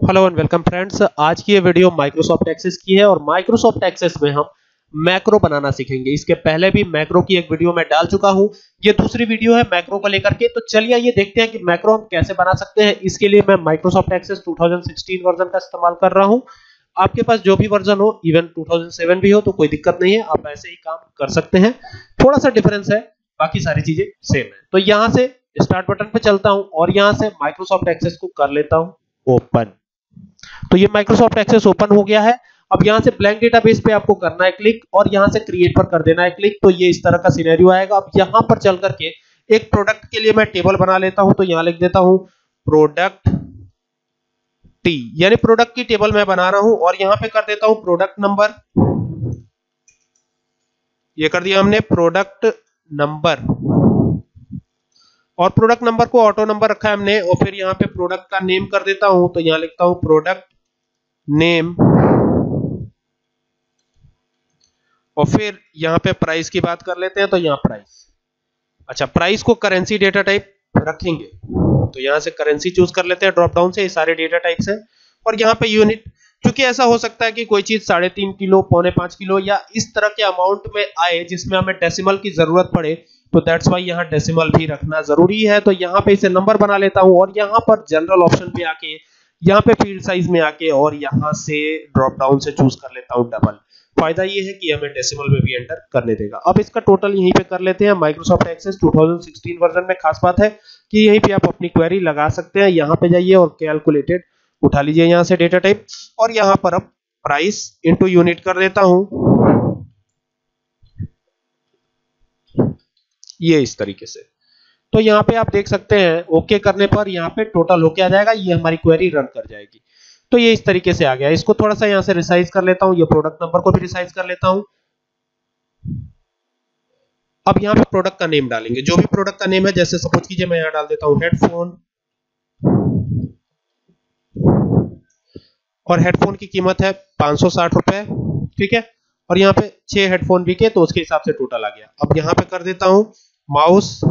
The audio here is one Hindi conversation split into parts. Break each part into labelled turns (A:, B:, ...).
A: Hello and welcome friends. आज की ये वीडियो माइक्रोसॉफ्ट एक्सेस की है और माइक्रोसॉफ्ट एक्सेस में हम मैक्रो बनाना सीखेंगे। इसके पहले भी मैक्रो की एक वीडियो मैं डाल चुका हूं, ये दूसरी वीडियो है मैक्रो को लेकर के। तो चलिए ये देखते हैं कि मैक्रो हम कैसे बना सकते हैं। इसके लिए मैं माइक्रोसॉफ्ट एक्सेस 2016 वर्जन का इस्तेमाल कर रहा हूं। आपके पास जो भी वर्जन हो, इवन 2007 भी हो तो कोई दिक्कत नहीं है, आप ऐसे ही काम कर सकते हैं। थोड़ा सा डिफरेंस है, बाकी सारी चीजें सेम है। तो यहां से स्टार्ट बटन पे चलता हूं और यहां से माइक्रोसॉफ्ट एक्सेस को कर लेता हूं ओपन। तो ये माइक्रोसॉफ्ट एक्सेस ओपन हो गया है। अब यहां से ब्लैंक डेटाबेस पे आपको करना है क्लिक और यहां से क्रिएट पर कर देना है क्लिक। तो ये इस तरह का सिनेरियो आएगा। अब यहां पर चल करके एक प्रोडक्ट के लिए मैं टेबल बना लेता हूं। तो यहां लिख देता हूं प्रोडक्ट टी, यानी प्रोडक्ट की टेबल मैं बना रहा हूं और यहां पे कर देता हूं प्रोडक्ट नंबर। ये कर दिया हमने प्रोडक्ट नंबर और प्रोडक्ट नंबर को ऑटो नंबर रखा है हमने। और फिर यहाँ पे प्रोडक्ट का नेम कर देता हूं। तो यहां लिखता हूं प्रोडक्ट नेम और फिर यहाँ पे प्राइस की बात कर लेते हैं। तो यहाँ प्राइस, अच्छा प्राइस को करेंसी डेटा टाइप रखेंगे। तो यहाँ से करेंसी चूज कर लेते हैं ड्रॉप डाउन से, ये सारे डेटा टाइप्स हैं। और यहाँ पे यूनिट, क्योंकि ऐसा हो सकता है कि कोई चीज 3.5 किलो, 4.5 किलो या इस तरह के अमाउंट में आए जिसमें हमें डेसिमल की जरूरत पड़े, तो दैट्स वाई यहाँ डेसिमल भी रखना जरूरी है। तो यहाँ पे इसे नंबर बना लेता हूँ और यहाँ पर जनरल ऑप्शन पे आके यहाँ पे फील्ड साइज में आके और यहाँ से ड्रॉप डाउन से चूज कर लेता हूँ डबल। फायदा ये है कि हमें डेसिमल में भी एंटर करने देगा। अब इसका टोटल यहीं पे कर लेते हैं। माइक्रोसॉफ्ट एक्सेस 2016 वर्जन में खास बात है कि यहीं पे आप अपनी क्वेरी लगा सकते हैं। यहाँ पे जाइए और कैलकुलेटेड उठा लीजिए यहाँ से डेटा टाइप और यहाँ पर अब प्राइस इनटू यूनिट कर देता हूं, ये इस तरीके से। तो यहाँ पे आप देख सकते हैं ओके करने पर यहाँ पे टोटल होके आ जाएगा, ये हमारी क्वेरी रन कर जाएगी। तो ये इस तरीके से आ गया। इसको थोड़ा सा यहाँ से रिसाइज कर लेता हूँ, ये प्रोडक्ट नंबर को भी रिसाइज कर लेता हूँ। अब यहाँ पे प्रोडक्ट का नेम डालेंगे, जो भी प्रोडक्ट का नेम है। जैसे सपोज कीजिए मैं यहाँ डाल देता हूँ हेडफोन और हेडफोन की कीमत है 560 रुपए, ठीक है। और यहाँ पे 6 हेडफोन बिके तो उसके हिसाब से टोटल आ गया। अब यहाँ पे कर देता हूँ माउस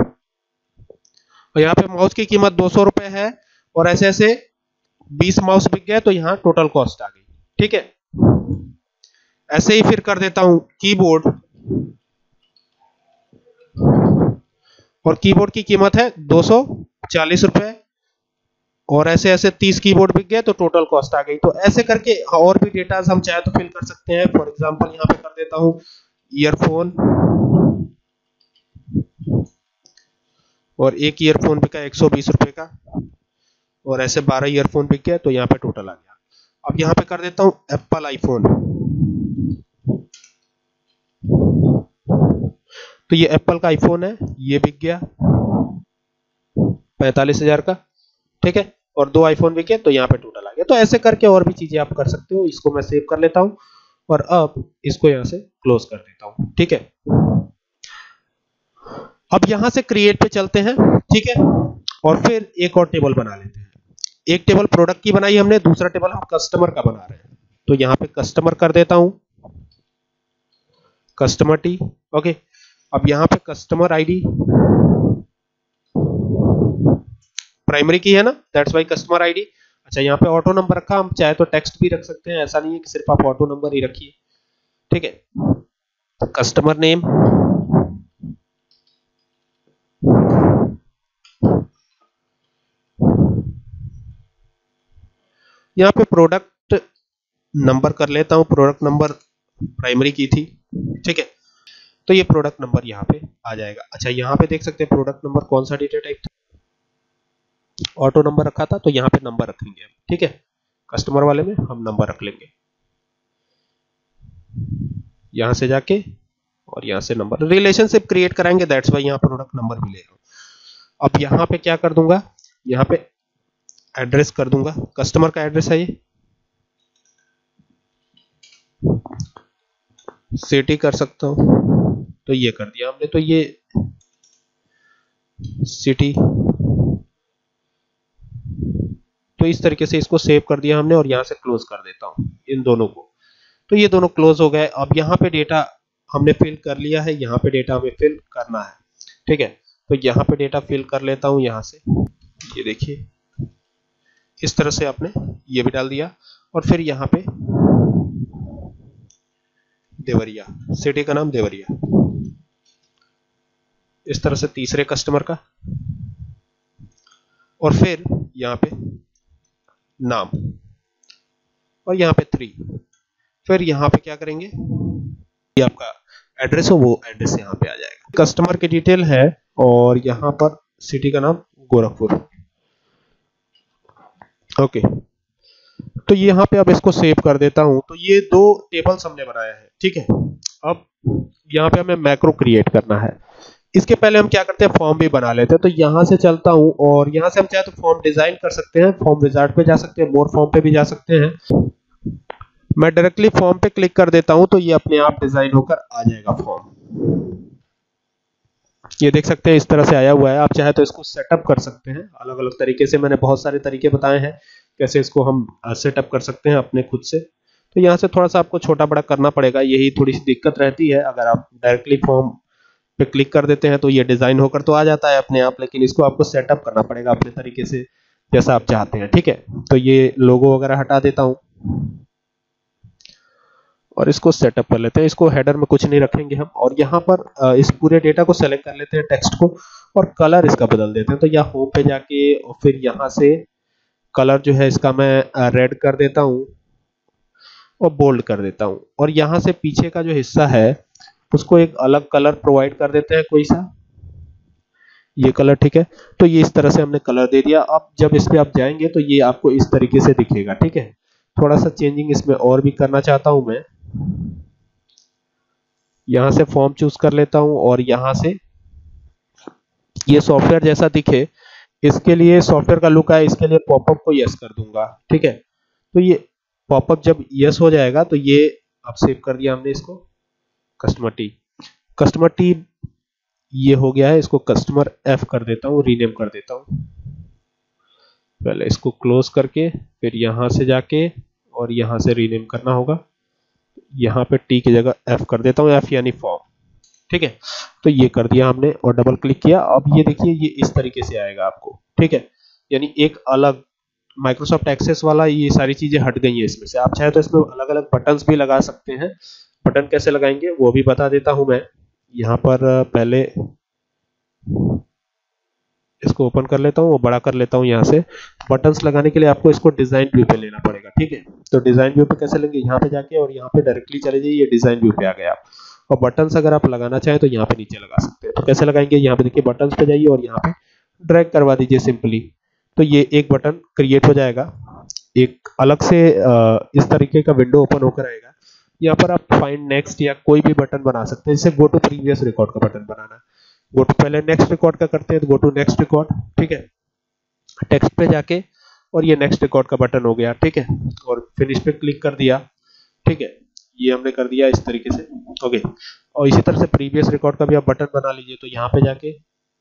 A: और यहाँ पे माउस की कीमत 200 रुपए है और ऐसे ऐसे 20 माउस बिक गए तो यहाँ टोटल कॉस्ट आ गई, ठीक है। ऐसे ही फिर कर देता हूं कीबोर्ड और कीबोर्ड की कीमत है 240 रुपए और ऐसे ऐसे 30 कीबोर्ड बिक गए तो टोटल कॉस्ट आ गई। तो ऐसे करके और भी डेटा हम चाहे तो फिल कर सकते हैं। फॉर एग्जांपल यहाँ पे कर देता हूं ईयरफोन और एक ईयरफोन बिका 120 रुपए का और ऐसे 12 ईयरफोन बिक गए तो यहाँ पे टोटल आ गया। अब यहाँ पे कर देता हूं एप्पल आईफोन, तो ये एप्पल का आईफोन है, ये बिक गया 45,000 का, ठीक है। और 2 आईफोन बिके तो यहाँ पे टोटल आ गया। तो ऐसे करके और भी चीजें आप कर सकते हो। इसको मैं सेव कर लेता हूं और अब इसको यहाँ से क्लोज कर देता हूं, ठीक है। अब यहां से क्रिएट पे चलते हैं, ठीक है। और फिर एक और टेबल बना लेते हैं। एक टेबल प्रोडक्ट की बनाई हमने, दूसरा टेबल हम कस्टमर का बना रहे हैं। तो यहाँ पे कस्टमर कर देता हूं, कस्टमर टी, ओके। अब यहाँ पे कस्टमर आईडी प्राइमरी की है ना, दैट्स वाई कस्टमर आईडी। अच्छा यहाँ पे ऑटो नंबर रखा, हम चाहे तो टेक्स्ट भी रख सकते हैं, ऐसा नहीं है कि सिर्फ आप ऑटो नंबर ही रखिए, ठीक है। कस्टमर नेम यहाँ पे प्रोडक्ट नंबर कर लेता हूं, प्रोडक्ट नंबर प्राइमरी की थी, ठीक है। तो ये प्रोडक्ट नंबर यहाँ पे आ जाएगा। अच्छा यहाँ पे देख सकते हैं प्रोडक्ट नंबर कौन सा डेटा टाइप था, ऑटो नंबर रखा था, तो यहाँ पे नंबर रखेंगे, ठीक है। कस्टमर वाले में हम नंबर रख लेंगे, यहां से जाके और यहां से नंबर, रिलेशनशिप क्रिएट कराएंगे, दैट्स वाई यहाँ प्रोडक्ट नंबर भी ले रहा हूं। अब यहाँ पे क्या कर दूंगा, यहाँ पे एड्रेस कर दूंगा, कस्टमर का एड्रेस है ये, सिटी कर सकता हूं, तो ये कर दिया हमने। तो ये सिटी, तो इस तरीके से इसको सेव कर दिया हमने और यहां से क्लोज कर देता हूं इन दोनों को। तो ये दोनों क्लोज हो गए। अब यहाँ पे डेटा हमने फिल कर लिया है, यहाँ पे डेटा हमें फिल करना है, ठीक है। तो यहाँ पे डेटा फिल कर लेता हूं यहाँ से, ये देखिए इस तरह से आपने ये भी डाल दिया और फिर यहाँ पे देवरिया, सिटी का नाम देवरिया, इस तरह से तीसरे कस्टमर का, और फिर यहाँ पे नाम और यहाँ पे 3, फिर यहाँ पे क्या करेंगे, ये आपका एड्रेस हो वो एड्रेस यहाँ पे आ जाएगा। कस्टमर की डिटेल है और यहाँ पर सिटी का नाम गोरखपुर। ओके, तो यहाँ पे अब इसको सेव कर देता हूं। तो ये 2 टेबल्स हमने बनाया है, ठीक है। अब यहाँ पे हमें मैक्रो क्रिएट करना है। इसके पहले हम क्या करते हैं, फॉर्म भी बना लेते हैं। तो यहाँ से चलता हूं और यहाँ से हम चाहे तो फॉर्म डिजाइन कर सकते हैं, फॉर्म विजार्ड पे जा सकते हैं, मोर फॉर्म पे भी जा सकते हैं। मैं डायरेक्टली फॉर्म पे क्लिक कर देता हूं तो ये अपने आप डिजाइन होकर आ जाएगा फॉर्म। ये देख सकते हैं इस तरह से आया हुआ है। आप चाहे तो इसको सेटअप कर सकते हैं अलग अलग तरीके से। मैंने बहुत सारे तरीके बताए हैं कैसे इसको हम सेटअप कर सकते हैं अपने खुद से। तो यहाँ से थोड़ा सा आपको छोटा बड़ा करना पड़ेगा, यही थोड़ी सी दिक्कत रहती है। अगर आप डायरेक्टली फॉर्म पे क्लिक कर देते हैं तो ये डिजाइन होकर तो आ जाता है अपने आप, लेकिन इसको आपको सेटअप करना पड़ेगा अपने तरीके से जैसा आप चाहते हैं, ठीक है। तो ये लोगो वगैरह हटा देता हूं और इसको सेटअप कर लेते हैं। इसको हेडर में कुछ नहीं रखेंगे हम, और यहाँ पर इस पूरे डेटा को सेलेक्ट कर लेते हैं, टेक्स्ट को, और कलर इसका बदल देते हैं। तो यहाँ होम पे जाके और फिर यहाँ से कलर जो है इसका मैं रेड कर देता हूँ और बोल्ड कर देता हूँ, और यहाँ से पीछे का जो हिस्सा है उसको एक अलग कलर प्रोवाइड कर देते हैं, कोई सा ये कलर, ठीक है। तो ये इस तरह से हमने कलर दे दिया। अब जब इस पे आप जाएंगे तो ये आपको इस तरीके से दिखेगा, ठीक है। थोड़ा सा चेंजिंग इसमें और भी करना चाहता हूं मैं। यहां से फॉर्म चूज कर लेता हूं और यहां से ये सॉफ्टवेयर जैसा दिखे, इसके लिए सॉफ्टवेयर का लुक है, इसके लिए पॉपअप को यस कर दूंगा, ठीक है। तो ये पॉपअप जब यस हो जाएगा तो ये अब सेव कर दिया हमने इसको, कस्टमर टी ये हो गया है। इसको कस्टमर एफ कर देता हूँ, रीनेम कर देता हूँ। पहले इसको क्लोज करके फिर यहां से जाके और यहां से रीनेम करना होगा। यहाँ पे टी की जगह एफ कर देता हूँ, एफ यानी फॉर्म, ठीक है। तो ये कर दिया हमने और डबल क्लिक किया। अब ये देखिए ये इस तरीके से आएगा आपको, ठीक है। यानी एक अलग माइक्रोसॉफ्ट एक्सेस वाला ये सारी चीजें हट गई हैं इसमें से। आप चाहे तो इसमें अलग अलग बटन्स भी लगा सकते हैं। बटन कैसे लगाएंगे वो भी बता देता हूं मैं। यहाँ पर पहले इसको ओपन कर लेता हूँ और बड़ा कर लेता हूँ। यहाँ से बटन्स लगाने के लिए आपको इसको डिजाइन व्यू पे लेना पड़ेगा, ठीक है। तो डिजाइन व्यू पे कैसे लेंगे, यहाँ पे जाके और यहाँ पे डायरेक्टली चले जाइए, ये डिजाइन व्यू पे आ गया आप। और बटन्स अगर आप लगाना चाहें तो यहाँ पे नीचे लगा सकते हैं। तो कैसे लगाएंगे, यहाँ पे देखिए बटन्स पे जाइए और यहाँ पे ड्रैग करवा दीजिए सिंपली। तो ये एक बटन क्रिएट हो जाएगा, एक अलग से इस तरीके का विंडो ओपन होकर आएगा। यहाँ पर आप फाइंड नेक्स्ट या कोई भी बटन बना सकते हैं। जैसे गो टू प्रीवियस रिकॉर्ड का बटन बनाना, गो टू पहले नेक्स्ट रिकॉर्ड का करते हैं तो गो टू नेक्स्ट रिकॉर्ड, ठीक है। टेक्स्ट पे जाके और ये नेक्स्ट रिकॉर्ड का बटन हो गया, ठीक है। और फिनिश पे क्लिक कर दिया, ठीक है। ये हमने कर दिया इस तरीके से, ओके। और इसी तरह से प्रीवियस रिकॉर्ड का भी आप बटन बना लीजिए। तो यहाँ पे जाके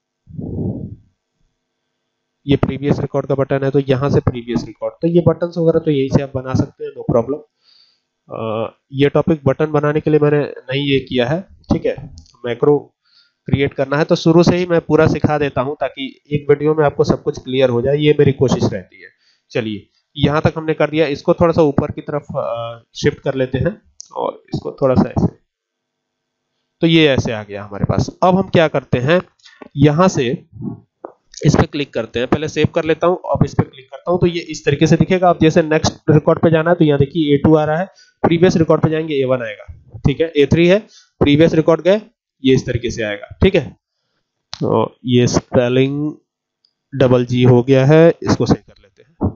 A: ये प्रीवियस रिकॉर्ड का बटन है तो यहाँ से प्रीवियस रिकॉर्ड, तो ये बटन वगैरह तो यही से आप बना सकते हैं, नो प्रॉब्लम। ये टॉपिक बटन बनाने के लिए मैंने नहीं ये किया है, ठीक है। मैक्रो क्रिएट करना है तो शुरू से ही मैं पूरा सिखा देता हूं ताकि एक वीडियो में आपको सब कुछ क्लियर हो जाए, ये मेरी कोशिश रहती है। चलिए यहां तक हमने कर दिया। इसको थोड़ा सा ऊपर की तरफ शिफ्ट कर लेते हैं और इसको थोड़ा सा ऐसे, तो ये ऐसे आ गया हमारे पास। अब हम क्या करते हैं, यहां से इस पे क्लिक करते हैं, पहले सेव कर लेता हूं। अब इस पे क्लिक करता हूं तो ये इस तरीके से दिखेगा। अब जैसे नेक्स्ट रिकॉर्ड पे जाना है तो यहाँ देखिए A2 आ रहा है, प्रीवियस रिकॉर्ड पे जाएंगे A1 आएगा, ठीक है। A3 है, प्रीवियस रिकॉर्ड गए, ये इस तरीके से आएगा, ठीक है। तो ये स्पेलिंग डबल G हो गया है, इसको सही कर लेते हैं,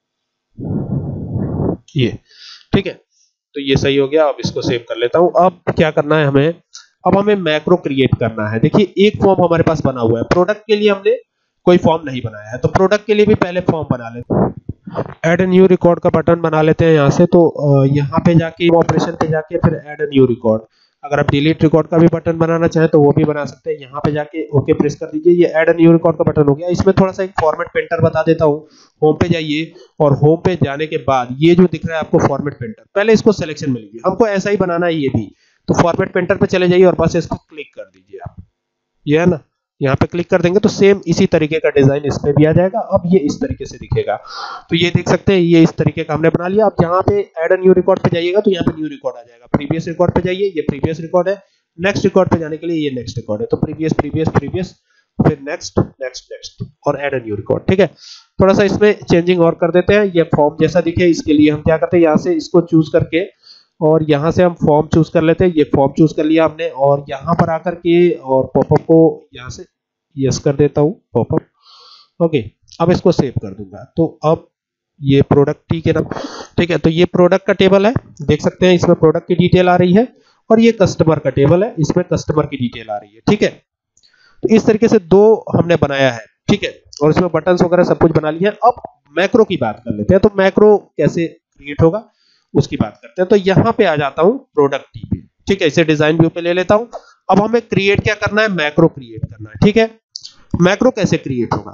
A: ये ठीक है। तो ये सही हो गया। अब इसको सेव कर लेता हूं। अब क्या करना है हमें, अब हमें मैक्रो क्रिएट करना है। देखिए एक फॉर्म हमारे पास बना हुआ है, प्रोडक्ट के लिए हमने कोई फॉर्म नहीं बनाया है, तो प्रोडक्ट के लिए भी पहले फॉर्म बना लेते हैं। ऐड न्यू रिकॉर्ड का बटन बना लेते हैं यहाँ से। तो यहाँ पे जाके ऑपरेशन पे जाके फिर ऐड न्यू रिकॉर्ड, अगर आप डिलीट रिकॉर्ड का भी बटन बनाना चाहें तो वो भी बना सकते हैं। यहाँ पे जाके ओके प्रेस कर दीजिए, ये ऐड न्यू रिकॉर्ड का बटन हो गया। इसमें थोड़ा सा एक फॉर्मेट पेंटर बता देता हूँ। होम पे जाइए और होम पे जाने के बाद ये जो दिख रहा है आपको फॉर्मेट पेंटर, पहले इसको सिलेक्शन में लीजिए, हमको ऐसा ही बनाना है ये भी। तो फॉर्मेट पेंटर पे चले जाइए और बस इसको क्लिक कर दीजिए आप, ये है ना, यहाँ पे क्लिक कर देंगे तो सेम इसी तरीके का डिजाइन इसमें भी आ जाएगा। अब ये इस तरीके से दिखेगा, तो ये देख सकते हैं ये इस तरीके का हमने बना लिया। अब यहाँ पे ऐड अ न्यू रिकॉर्ड पे जाइएगा तो यहाँ पे न्यू रिकॉर्ड आ जाएगा। प्रीवियस रिकॉर्ड पे जाइए, ये प्रीवियस रिकॉर्ड है। नेक्स्ट रिकॉर्ड पे जाने के लिए ये नेक्स्ट रिकॉर्ड है, तो प्रीवियस प्रीवियस प्रीवियस फिर नेक्स्ट नेक्स्ट नेक्स्ट और ऐड अ न्यू रिकॉर्ड। ठीक है, थोड़ा सा इसमें चेंजिंग और कर देते हैं, ये फॉर्म जैसा दिखे इसके लिए हम क्या करते हैं, यहाँ से इसको चूज करके और यहाँ से हम फॉर्म चूज कर लेते हैं। ये फॉर्म चूज कर लिया हमने और यहाँ पर आकर के और पॉपअप को यहाँ से यस कर देता हूँ पॉपअप। ओके, अब इसको सेव कर दूंगा। तो अब ये प्रोडक्ट टी के नाम, ठीक है, तो ये प्रोडक्ट का टेबल है, देख सकते हैं इसमें प्रोडक्ट की डिटेल आ रही है और ये कस्टमर का टेबल है, इसमें कस्टमर की डिटेल आ रही है। ठीक है, तो इस तरीके से दो हमने बनाया है। ठीक है, और इसमें बटन्स वगैरह सब कुछ बना लिया है। अब मैक्रो की बात कर लेते हैं, तो मैक्रो कैसे क्रिएट होगा उसकी बात करते हैं। तो यहाँ पे आ जाता हूँ प्रोडक्ट टी पे। ठीक है, इसे डिजाइन व्यू पे ले लेता हूँ। अब हमें क्रिएट क्या करना है, मैक्रो क्रिएट करना है। ठीक है, मैक्रो कैसे क्रिएट होगा,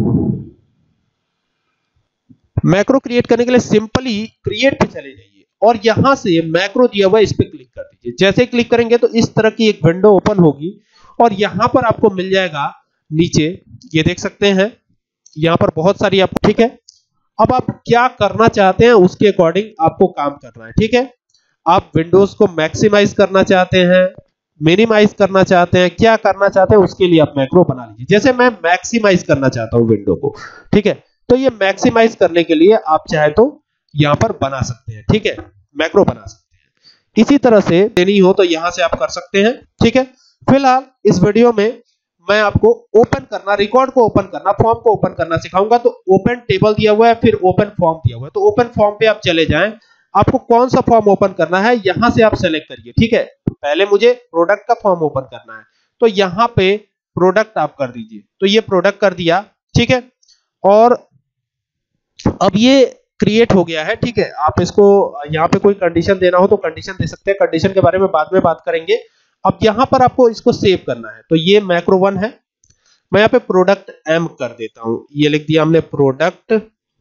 A: मैक्रो क्रिएट करने के लिए सिंपली क्रिएट पे चले जाइए और यहां से मैक्रो दिया हुआ है इस पे क्लिक कर दीजिए। जैसे क्लिक करेंगे तो इस तरह की एक विंडो ओपन होगी और यहां पर आपको मिल जाएगा नीचे, ये देख सकते हैं यहां पर बहुत सारी आप। ठीक है, अब आप क्या करना चाहते हैं उसके अकॉर्डिंग आपको काम करना है। ठीक है, आप विंडोज को मैक्सिमाइज करना चाहते हैं, मिनिमाइज करना चाहते हैं, क्या करना चाहते हैं उसके लिए आप मैक्रो बना लीजिए। जैसे मैं मैक्सिमाइज करना चाहता हूं विंडो को, ठीक है, तो ये मैक्सिमाइज करने के लिए आप चाहे तो यहां पर बना सकते हैं। ठीक है, मैक्रो बना सकते हैं। इसी तरह से देनी हो तो यहां से आप कर सकते हैं। ठीक है, फिलहाल इस वीडियो में मैं आपको ओपन करना, रिकॉर्ड को ओपन करना, फॉर्म को ओपन करना सिखाऊंगा। तो ओपन टेबल दिया हुआ है, फिर ओपन फॉर्म दिया हुआ है, तो ओपन फॉर्म पे आप चले जाएं। आपको कौन सा फॉर्म ओपन करना है यहां से आप सेलेक्ट करिए। ठीक है, पहले मुझे प्रोडक्ट का फॉर्म ओपन करना है, तो यहां पे प्रोडक्ट आप कर दीजिए। तो ये प्रोडक्ट कर दिया। ठीक है, और अब ये क्रिएट हो गया है। ठीक है, आप इसको यहाँ पे कोई कंडीशन देना हो तो कंडीशन दे सकते हैं, कंडीशन के बारे में बाद में बात करेंगे। अब यहां पर आपको इसको सेव करना है, तो ये मैक्रो 1 है। मैं यहाँ पे प्रोडक्ट एम कर देता हूं, ये लिख दिया हमने प्रोडक्ट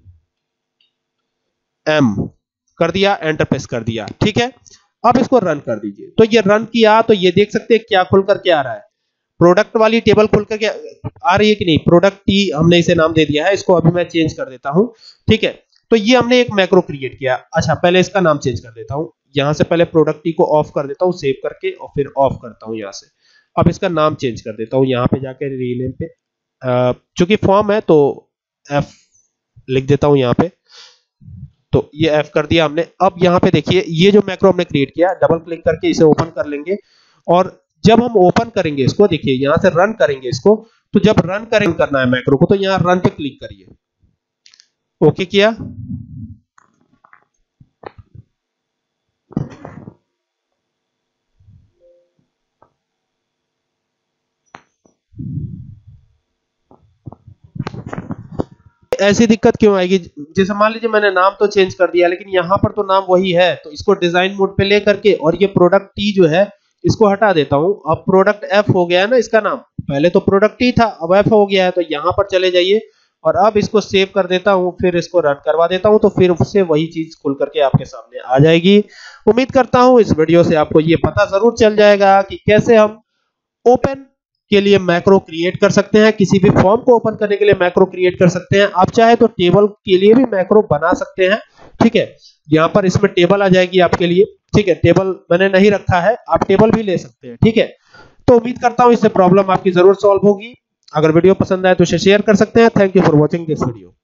A: एम कर दिया, एंटर प्रेस कर दिया। ठीक है, अब इसको रन कर दीजिए। तो ये रन किया तो ये देख सकते हैं क्या खुल करके आ रहा है, प्रोडक्ट वाली टेबल खुल करके आ रही है कि नहीं, प्रोडक्ट टी हमने इसे नाम दे दिया है। इसको अभी मैं चेंज कर देता हूं। ठीक है, तो ये हमने एक मैक्रो क्रिएट किया। अच्छा, पहले इसका नाम चेंज कर देता हूं, यहां से पहले प्रोडक्ट टी को ऑफ कर देता हूं, सेव करके और फिर ऑफ करता हूं यहां से। अब इसका नाम चेंज कर देता हूं, यहां पे जाके रीनेम पे, चूंकि फॉर्म है तो एफ लिख देता हूं यहां पे। तो ये एफ कर दिया हमने। अब यहां पे देखिए ये जो मैक्रो हमने क्रिएट किया, डबल क्लिक करके इसे ओपन कर लेंगे और जब हम ओपन करेंगे इसको, देखिए यहां से रन करेंगे इसको, तो जब रन करेंगे करना है मैक्रो को, तो यहां रन पे क्लिक करिए। ओके किया, ऐसी दिक्कत क्यों आएगी, जैसे मान लीजिए मैंने नाम तो चेंज कर दिया लेकिन यहां पर तो नाम वही है, तो इसको डिजाइन मोड पे ले करके और ये प्रोडक्ट टी जो है इसको हटा देता हूं। अब प्रोडक्ट एफ हो गया है ना इसका नाम, पहले तो प्रोडक्ट टी था अब एफ हो गया है। तो यहां पर चले जाइए और अब इसको सेव कर देता हूं, फिर इसको रन करवा देता हूं, तो फिर उससे वही चीज खुल करके आपके सामने आ जाएगी। उम्मीद करता हूं इस वीडियो से आपको ये पता जरूर चल जाएगा कि कैसे हम ओपन के लिए मैक्रो क्रिएट कर सकते हैं, किसी भी फॉर्म को ओपन करने के लिए मैक्रो क्रिएट कर सकते हैं। आप चाहे तो टेबल के लिए भी मैक्रो बना सकते हैं। ठीक है, यहाँ पर इसमें टेबल आ जाएगी आपके लिए। ठीक है, टेबल मैंने नहीं रखा है, आप टेबल भी ले सकते हैं। ठीक है, तो उम्मीद करता हूं इससे प्रॉब्लम आपकी जरूर सॉल्व होगी। अगर वीडियो पसंद आए तो इसे शेयर कर सकते हैं। Thank you for watching this video.